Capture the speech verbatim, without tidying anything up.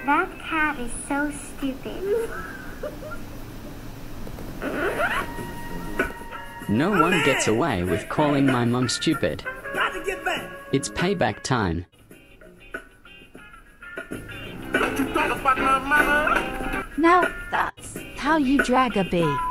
That cat is so stupid. No one gets away with calling my mum stupid. Got to get back. It's payback time. Now that's how you drag a bee.